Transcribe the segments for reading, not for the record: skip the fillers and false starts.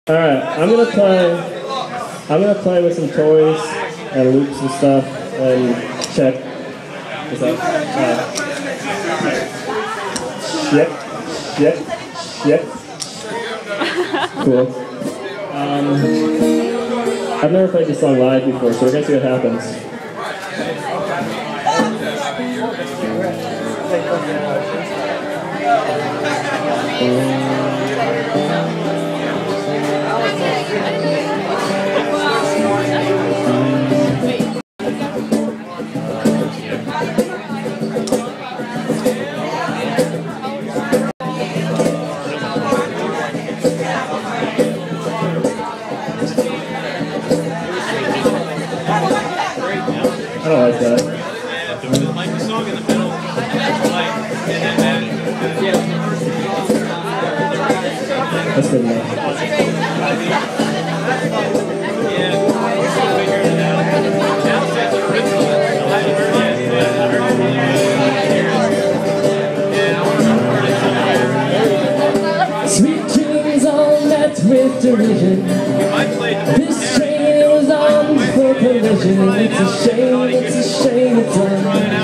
Alright, I'm gonna play with some toys and loops and stuff and check. What's up? Shit. Cool. I've never played this song live before, so we're gonna see what happens. I don't like that. Like the song in the middle, That's good enough. Sweet tunes all met with derision. This train was on for collision. It's a shame, it's on.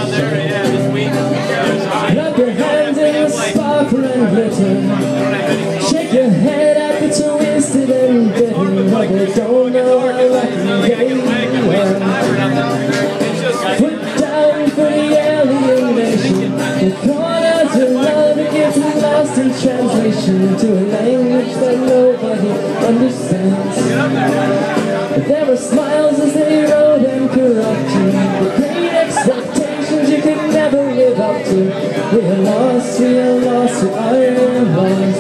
Clap your hands in the sparkle and glitter. Shake your head at the twisted and bitter. But they don't know how lucky they were. Put down for the alienation. The corners of love gets lost in translation to a language that nobody understands. But there were smiles as they rode and corrupt you. The great expectations you could never live up to. We are lost, we are lost, we are lost.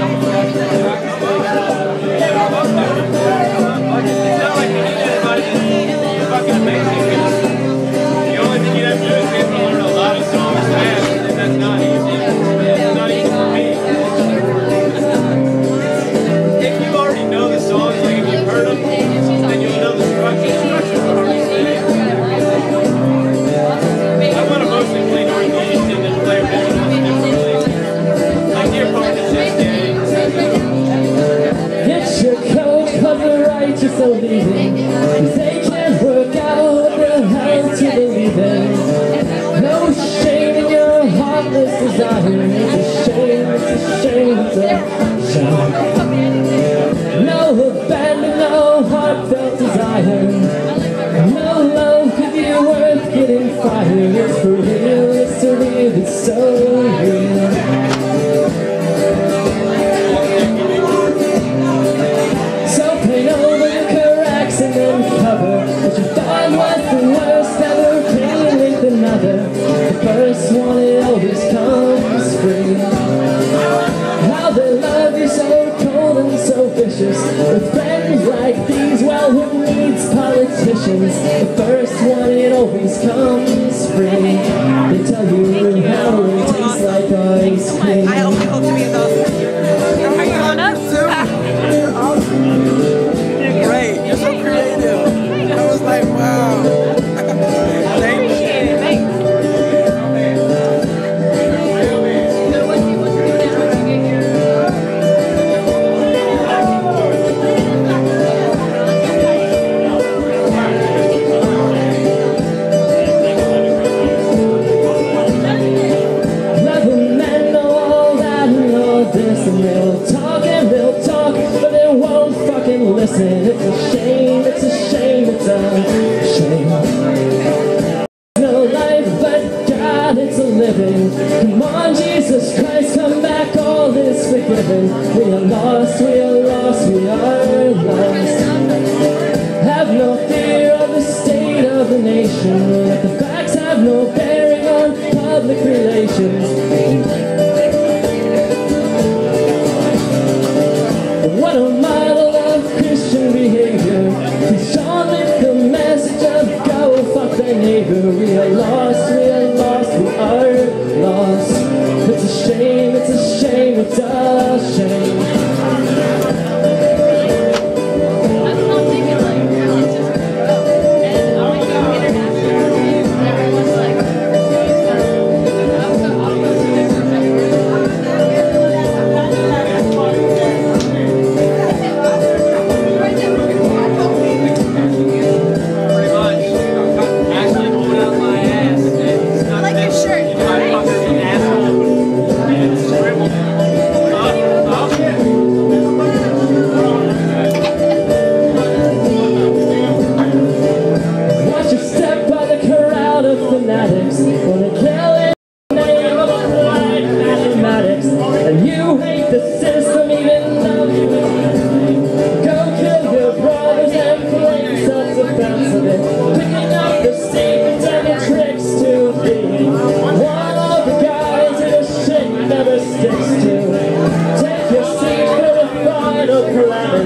The only thing you have to do is get to learn a lot of songs fast, and that's not easy. It's not easy for me. If you already know the songs, like if you've heard them, then you'll know the structure. The structure's hard to say. I want to mostly play Northeast and then play originals differently. Like Dear Partners just did. Get your coat, cause the righteous are leaving. They can't work out what the hell to believe in. No shame in your heartless desire. It's a shame, it's a shame, it's a shame. No abandon, no heartfelt desire. No love could be worth getting fired. It's for real, it's surreal, it's so real. So paint over your cracks and then cover what you thought was the worst ever. Pain with another. The first one, it always comes free. How they love you so cold and so vicious. With friends like these, well, who needs politicians? The first one, it always comes free. They tell you how it tastes like ice cream. I hope to be in those. Are you on up? Great, you're so creative. I was like, wow. Thank you. Clever men know all that and all this, and they'll talk, but they won't fucking listen. It's a shame, it's a shame, it's a shame. No life but God, it's a living. Come on, Jesus Christ, come back, all is forgiven. We are lost, we are lost, we are lost. Have no fear of the state of the nation. Let the facts have no bearing on public relations. What a model of Christian behavior. Please don't live the message of go fuck thy neighbor. We are lost, we are lost, we are lost. It's a shame, it's a shame, it's a shame.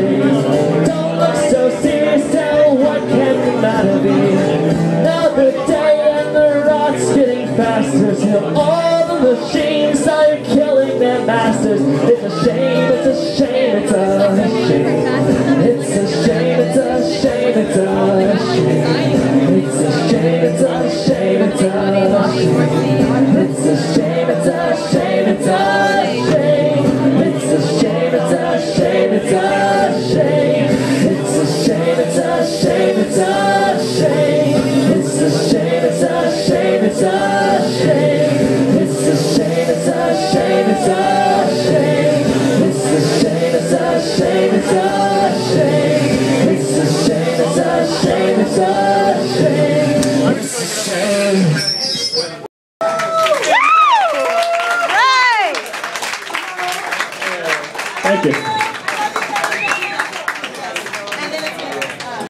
Don't look so serious now, what can the matter be? Another day and the rot's getting faster till all